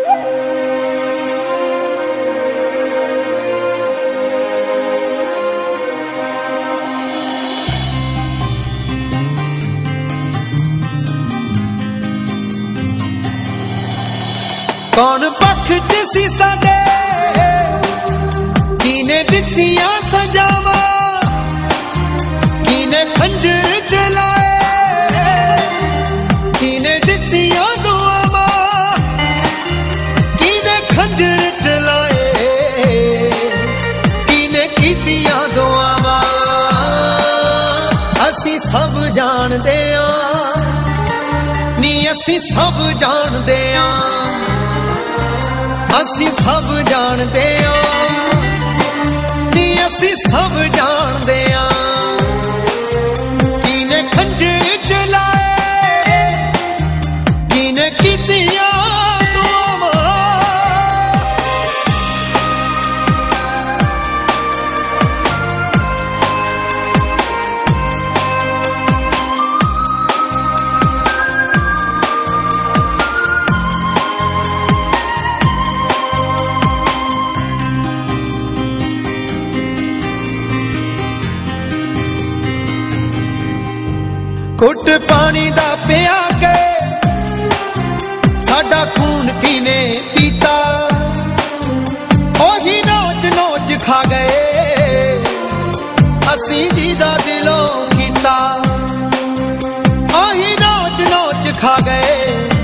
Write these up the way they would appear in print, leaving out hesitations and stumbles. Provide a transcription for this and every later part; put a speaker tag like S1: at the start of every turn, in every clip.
S1: कौन पख च सी साडे कीने दित्तियां सजावां कीने खंजर चलाए कीने दित्तियां दुआवां कीने खंजर चलाए कीने कीतियां दुआवां असी सब जानदे नी असी सब जानदे असी सब जानदे नी असी सब जानदे कीने खंजर चलाए कीने कीतियां दुआवां घुट पानी दा पिया के साडा खून कीने पीता ओही नोच नोच खा गए असी जीदा दिलों कीता ओही नोच नोच खा गए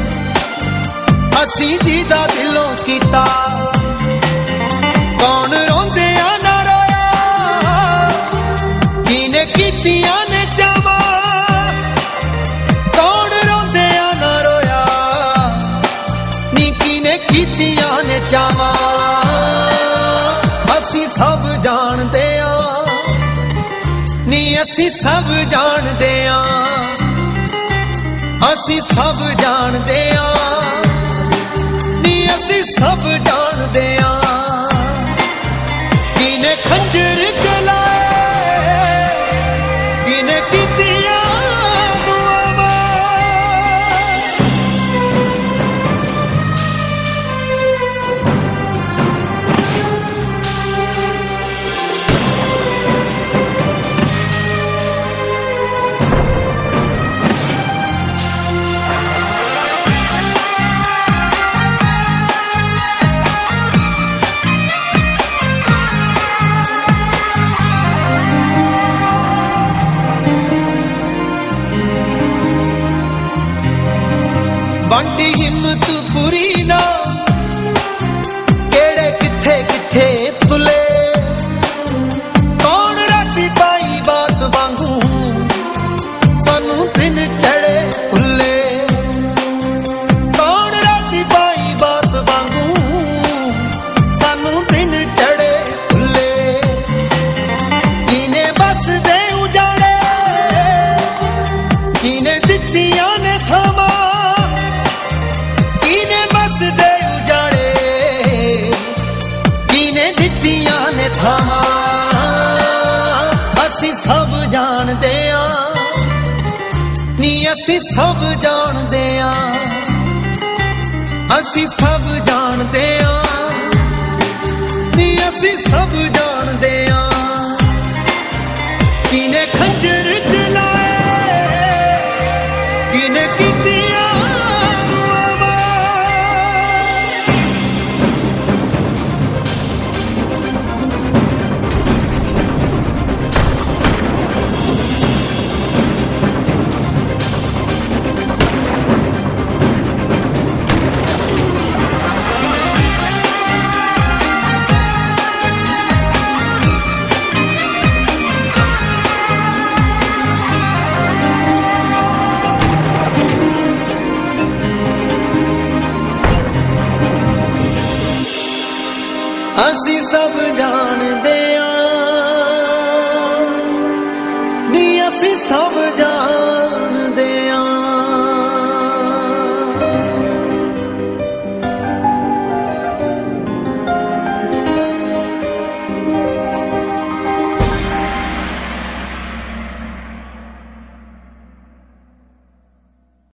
S1: असी जीदा दिलों कीता कौन रोंदे ना रोया कीने कीतियां ने चावा चावा असी सब जानदे नी असी सब जानदे असी सब जानदे नी असी सब जानदे कीने खंजर चलाए कीने कीतियां बंटी हिम्मत पूरी ना केड़े किथे किथे तुले कौन राती पाई बात वांगू सानू दिन चढ़े भुले कौन राती पाई बात वांगू सानू दिन चढ़े भुले कीने बस दे उजाड़े कीने दित्तियां ने थामा दे उजाड़े कीने दित्तियां ने थामा असी सब जानदे नी असी सब जानदे असी सब जानदे नी असी सब जानदे कीने खंजर चलाए कीने कीतियां असी